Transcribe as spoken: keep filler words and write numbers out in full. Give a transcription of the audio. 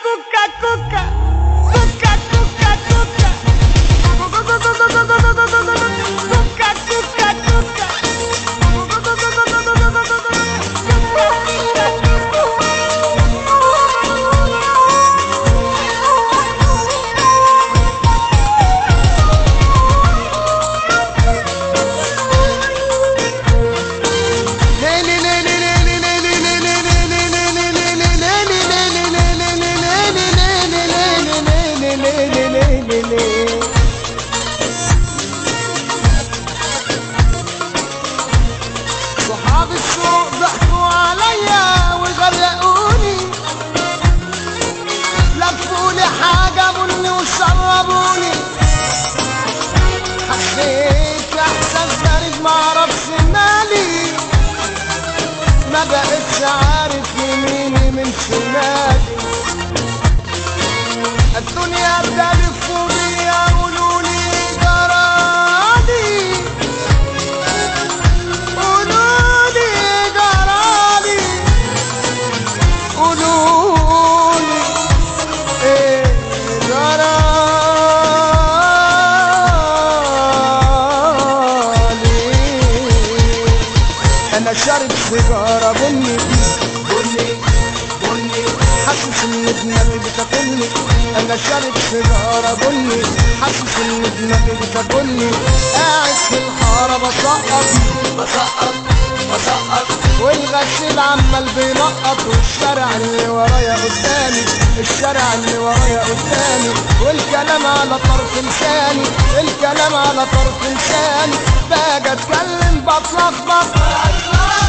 cuca, cuca, cuca, cuca, cuca, cuca, cuca, cuca. صحاب السوق ضحكوا عليا وغرقوني، لفولي حاجة بني وشربوني، حسيت احساس غريب معرفش مالي، ما بقتش عارف يميني من شمالي، الدنيا بتلف بيا قولولي جرالي، قولولي جرالي، قولولي ايه جرالي. انا شارب سيجارة بني بني بني، حاسس ان دماغي بتاكلني، انا شارب سيجارة بني، حاسس ان دماغي بتاكلني، قاعد في الحارة بسقط بسقط بسقط، والغسيل عمال بينقط، والشارع اللي ورايا قدامي، الشارع اللي ورايا قدامي، والكلام على طرف لساني، الكلام على طرف لساني، باجي اتكلم بتلخبط.